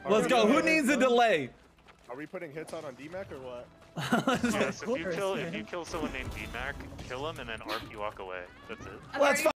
Let's go. Who needs a delay? Are we putting hits on Dmack or what? Yes, if you kill someone named Dmack, kill him and then ARP you walk away. That's it. Let's